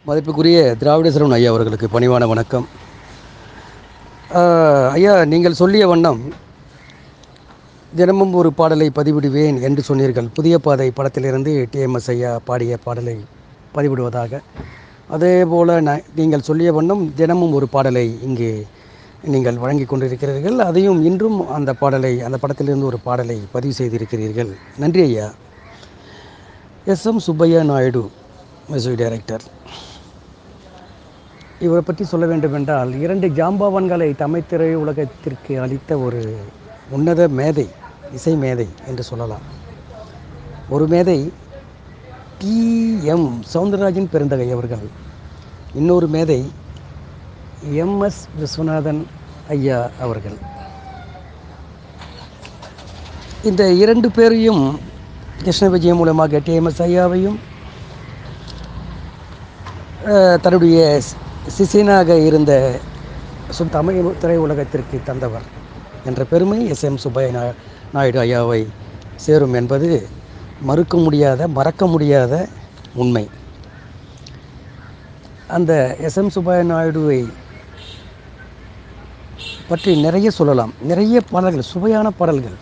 மதிப்புக்குரிய திராவிட செல்வன் ஐயா அவர்களுக்கு பணிவான வணக்கம். ஐயா, நீங்கள் சொல்லிய வண்ணம் தினமும் ஒரு பாடலை பதிவிடுவேன் என்று சொன்னீர்கள். புதிய பாதை படத்திலிருந்து T.M.S ஐயா பாடிய பாடலை பதிவிடுவதாக. அதேபோல் நீங்கள் சொல்லிய வண்ணம் தினமும் ஒரு பாடலை இங்கே நீங்கள் வழங்கி கொண்டிருக்கிறீர்கள். அதையும் இன்றும் அந்த படத்திலிருந்து ஒரு பாடலை பதிவு செய்திருக்கிறீர்கள். நன்றி ஐயா. S.M Subbaiah Naidu, music director. இவரை பற்றி சொல்ல வேண்டுமென்றால் 2 ஜாம்பவான்களை தமிழ் திரையுலகத்திற்கு அளித்த ஒரு உன்னத மேதை, இசை மேதை என்று சொல்லலாம். ஒரு மேதை T.M. சௌந்தரராஜன் பெருந்தகை அவர்கள், இன்னொரு மேதை M.S விஸ்வநாதன் ஐயா அவர்கள். இந்த 2 பேரையும் கிருஷ்ண விஜயம் மூலமாக T.M.S ஐயாவையும் தன்னுடைய சிசியனாக இருந்த தமிழ் திரையுலகத்திற்கு தந்தவர் என்ற பெருமை S.M சுப்பையா நாயுடு ஐயாவை சேரும் என்பது மறக்க முடியாத உண்மை. அந்த S.M சுப்பையா நாயுடுவை பற்றி நிறைய சொல்லலாம். நிறைய பாடல்கள், சுவையான பாடல்கள்,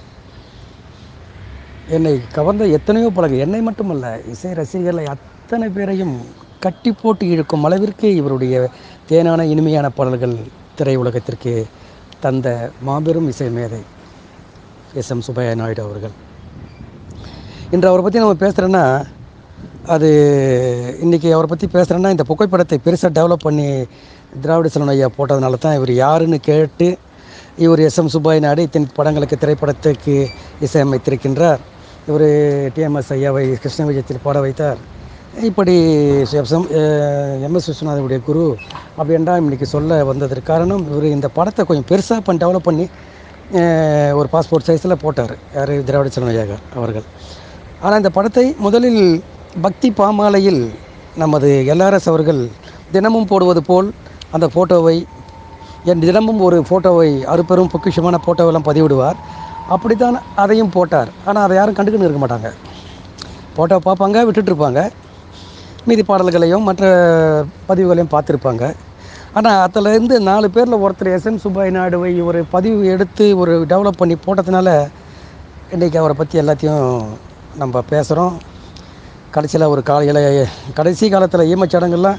என்னை கவர்ந்த எத்தனையோ பாடல்கள், என்னை மட்டுமல்ல, இசை ரசிகர்களை அத்தனை பேரையும் கட்டி போட்டு இழுக்கும் அளவிற்கு இவருடைய தேனான இனிமையான பாடல்கள் திரையுலகத்திற்கு தந்த மாபெரும் இசை மேதை S.M சுப்பையா நாயுடு அவர்கள். இன்று அவரை பற்றி நம்ம பேசுகிறேன்னா, அது இன்றைக்கி அவரை பற்றி பேசுகிறேன்னா, இந்த புகைப்படத்தை பெருசாக டெவலப் பண்ணி திராவிட செல்வன் ஐயா போட்டதுனால தான் இவர் யாருன்னு கேட்டு இவர் S.M சுப்பையா நாயுடு இத்தனை படங்களுக்கு திரைப்படத்துக்கு இசையமைத்திருக்கின்றார். இவர் T.M.S ஐயாவை கிருஷ்ண விஜயத்தில் பாட வைத்தார். இப்படி M.S விஸ்வநாதனுடைய குரு அப்படின்றா இன்றைக்கி சொல்ல வந்ததற்கு காரணம், இவர் இந்த படத்தை கொஞ்சம் பெருசாக டெவலப் பண்ணி ஒரு பாஸ்போர்ட் சைஸில் போட்டார். யார்? திராவிட செல்வன் ஐயா அவர்கள். ஆனால் இந்த படத்தை முதலில் பக்தி பாமாலையில் நமது LRS அவர்கள் தினமும் போடுவது போல் அந்த ஃபோட்டோவை, தினமும் ஒரு ஃபோட்டோவை, அறுபெரும் பொக்கிஷமான ஃபோட்டோவெல்லாம் பதிவிடுவார். அப்படித்தான் அதையும் போட்டார். ஆனால் அதை யாரும் கண்டுக்கின்னு இருக்க மாட்டாங்க. ஃபோட்டோ பார்ப்பாங்க, விட்டுட்டுருப்பாங்க. மீதி பாடல்களையும் மற்ற பதிவுகளையும் பார்த்துருப்பாங்க. ஆனால் அதிலேருந்து 4 பேரில் ஒருத்தர் S.M சுப்பையா நாயுடுவை ஒரு பதிவு எடுத்து ஒரு டெவலப் பண்ணி போட்டதுனால இன்றைக்கி அவரை பற்றி எல்லாத்தையும் நம்ம பேசுகிறோம். கடைசியில் ஒரு கடைசி காலத்தில் ஈமச்சடங்கெல்லாம்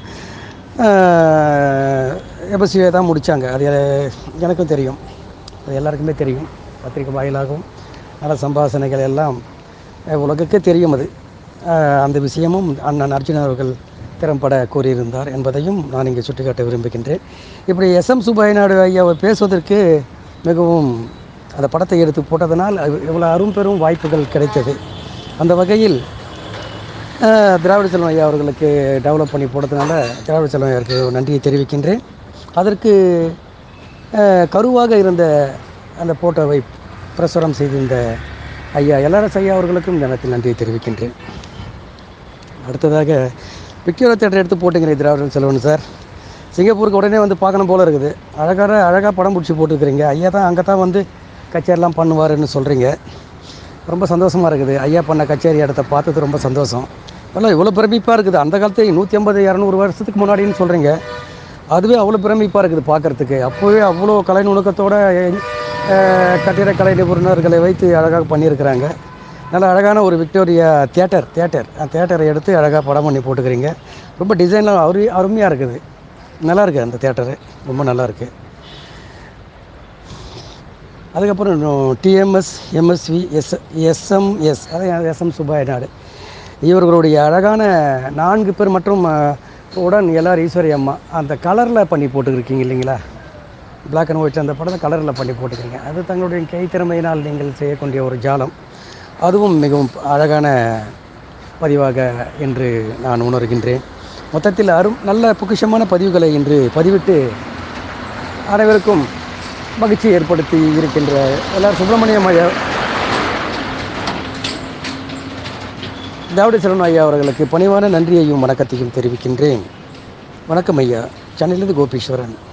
எபசியை தான் முடித்தாங்க. அது எனக்கும் தெரியும், அது எல்லாருக்குமே தெரியும். பத்திரிக்கை வாயிலாகவும் நல்ல சம்பாஷணைகள் எல்லாம் உலகுக்கே தெரியும். அது அந்த விஷயமும் அண்ணன் அர்ஜுன் அவர்கள் திறம்பட கூறியிருந்தார் என்பதையும் நான் இங்கே சுட்டிக்காட்ட விரும்புகின்றேன். இப்படி S.M சுப்பையா நாயுடு ஐயாவை பேசுவதற்கு மிகவும் அந்த படத்தை எடுத்து போட்டதனால் இவ்வளோ அரும்பெரும் வாய்ப்புகள் கிடைத்தது. அந்த வகையில் திராவிட செல்வன் ஐயா அவர்களுக்கு டெவலப் பண்ணி போட்டதுனால திராவிட செல்வன் ஐயாவுக்கு நன்றியை தெரிவிக்கின்றேன். அதற்கு கருவாக இருந்த அந்த ஃபோட்டோவை பிரசுரம் செய்திருந்த ஐயா LRS ஐயா அவர்களுக்கும் இந்த நேரத்தில் நன்றியை தெரிவிக்கின்றேன். அடுத்ததாக பிக்சர் தேட்டர் எடுத்து போட்டுக்கிறேன் திராவிட செல்வன் சார். சிங்கப்பூருக்கு உடனே வந்து பார்க்கணும் போல் இருக்குது. அழகாக படம் பிடிச்சி போட்டுருக்குறீங்க. ஐயா தான் அங்கே தான் வந்து கச்சேரிலாம் பண்ணுவாருன்னு சொல்கிறீங்க. ரொம்ப சந்தோஷமாக இருக்குது. ஐயா பண்ண கச்சேரி இடத்த பார்த்தது ரொம்ப சந்தோஷம். இவ்வளோ பிரமிப்பாக இருக்குது. அந்த காலத்தை 150-200 வருஷத்துக்கு முன்னாடின்னு சொல்கிறீங்க. அதுவே அவ்வளோ பிரமிப்பாக இருக்குது பார்க்குறதுக்கு. அப்போவே அவ்வளோ கலை நுணுக்கத்தோடு கட்டிடக்கலை நிபுணர்களை வைத்து அழகாக பண்ணியிருக்கிறாங்க. நல்ல அழகான ஒரு விக்டோரியா தியேட்டரை எடுத்து அழகாக படம் பண்ணி போட்டுக்கிறீங்க. ரொம்ப டிசைன்லாம் அருமையாக இருக்குது. நல்லாயிருக்கு அந்த தியேட்டரு, ரொம்ப நல்லாயிருக்கு. அதுக்கப்புறம் T.M.S, M.S.V, S.M.S, அதாவது S.M சுப்பையா நாயுடு இவர்களுடைய அழகான 4 பேர் மற்றும் உடன் எல்லாரும் ஈஸ்வரி அம்மா அந்த கலரில் பண்ணி போட்டுக்கிருக்கீங்க இல்லைங்களா? பிளாக் அண்ட் ஒயிட் அந்த படத்தை கலரில் பண்ணி போட்டுக்கிறீங்க. அது தங்களுடைய கைத்திறமையினால் நீங்கள் செய்யக்கூடிய ஒரு ஜாலம். அதுவும் மிகவும் அழகான பதிவாக என்று நான் உணர்கின்றேன். மொத்தத்தில் நல்ல பொக்கிஷமான பதிவுகளை இன்று பதிவிட்டு அனைவருக்கும் மகிழ்ச்சி ஏற்படுத்தி இருக்கின்ற எல்லாரும் சுப்பிரமணியம் ஐயா, திராவிட செல்வன் ஐயா அவர்களுக்கு பணிவான நன்றியையும் வணக்கத்தையும் தெரிவிக்கின்றேன். வணக்கம் ஐயா. சென்னையிலிருந்து கோபீஸ்வரன்.